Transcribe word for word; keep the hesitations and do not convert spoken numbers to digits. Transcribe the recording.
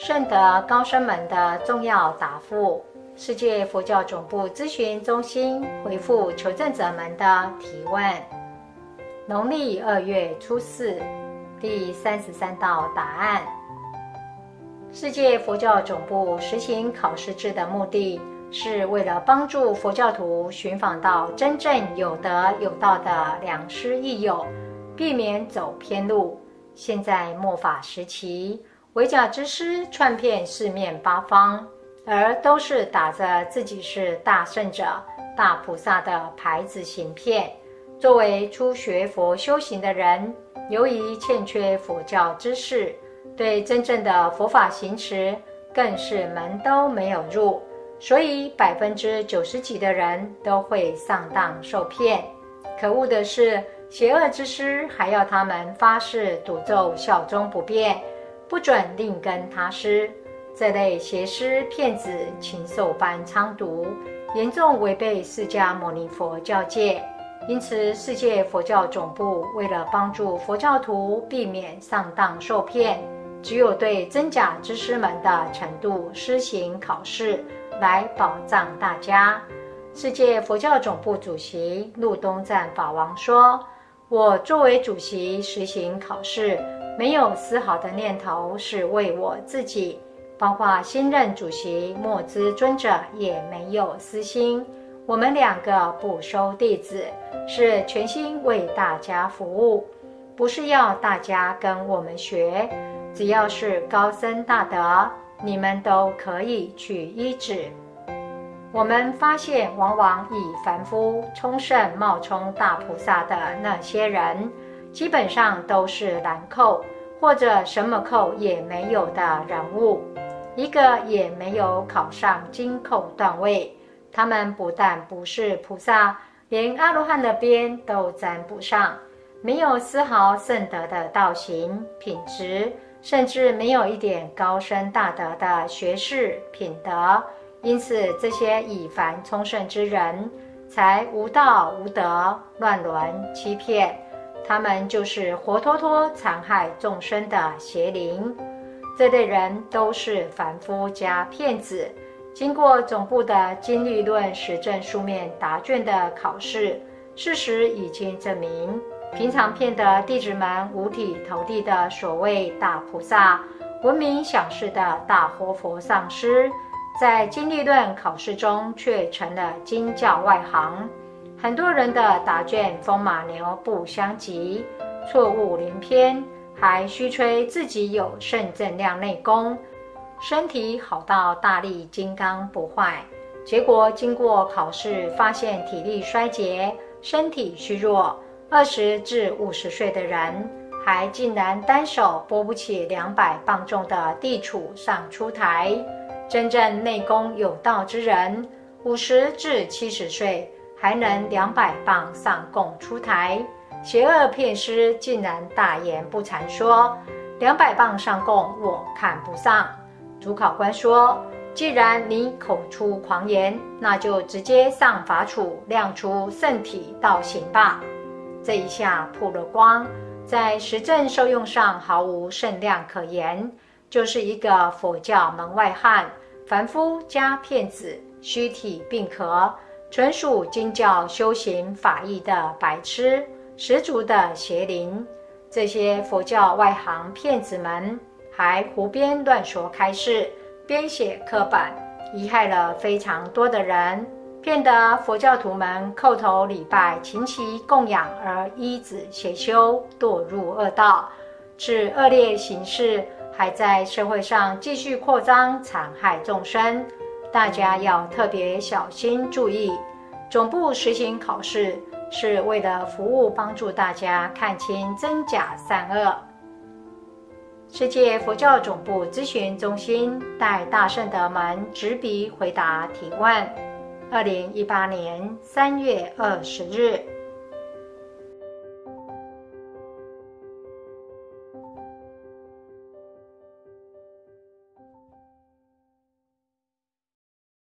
圣德高僧们的重要答复。世界佛教总部咨询中心回复求证者们的提问。农历二月初四，第三十三道答案。世界佛教总部实行考试制的目的，是为了帮助佛教徒寻访到真正有德有道的良师益友，避免走偏路。现在末法时期，伪假之师窜遍四面八方，而都是打着自己是大圣者、大菩萨的牌子行骗。作为初学佛修行的人，由于欠缺佛教知识，对真正的佛法行持更是门都没有入，所以百分之九十几的人都会上当受骗。可恶的是，邪恶之师还要他们发誓赌咒效忠不变，不准另跟他师。这类邪师骗子禽兽般猖毒，严重违背释迦牟尼佛教戒。因此，世界佛教总部为了帮助佛教徒避免上当受骗，只有对真假之师们的程度施行考试，来保障大家。世界佛教总部主席陆东赞法王说：“我作为主席实行考试，没有丝毫的念头是为我自己，包括新任主席莫兹尊者也没有私心。我们两个不收弟子，是全心为大家服务，不是要大家跟我们学。只要是高僧大德，你们都可以去依止。”我们发现，往往以凡夫充圣冒充大菩萨的那些人，基本上都是兰寇，或者什么寇也没有的人物，一个也没有考上金寇段位。他们不但不是菩萨，连阿罗汉的边都沾不上，没有丝毫圣德的道行品质，甚至没有一点高深大德的学识品德。因此，这些以凡充圣之人，才无道无德，乱伦欺骗。他们就是活脱脱残害众生的邪灵。这类人都是凡夫加骗子。经过总部的经律论实证书面答卷的考试，事实已经证明，平常骗得弟子们五体投地的所谓大菩萨，闻名享世的大活佛上师，在经律论考试中却成了经教外行。很多人的答卷风马牛不相及，错误连篇，还虚吹自己有圣正量内功，身体好到大力金刚不坏。结果经过考试发现体力衰竭，身体虚弱，二十至五十岁的人还竟然单手拨不起两百磅重的地杵上出台。真正内功有道之人，五十至七十岁还能两百磅上供出台。邪恶骗师竟然大言不惭说，两百磅上供我看不上。主考官说，既然你口出狂言，那就直接上法处亮出圣体道行吧。这一下曝了光，在实证受用上毫无圣量可言，就是一个佛教门外汉，凡夫加骗子，虚体并合，纯属经教修行法义的白痴，十足的邪灵。这些佛教外行骗子们还胡编乱说开示，编写课本，贻害了非常多的人，骗得佛教徒们叩头礼拜，勤其供养而依止邪修，堕入恶道。此恶劣行事还在社会上继续扩张，残害众生，大家要特别小心注意。总部实行考试，是为了服务帮助大家看清真假善恶。世界佛教总部咨询中心代大圣德们执笔回答提问。二零一八年三月二十日。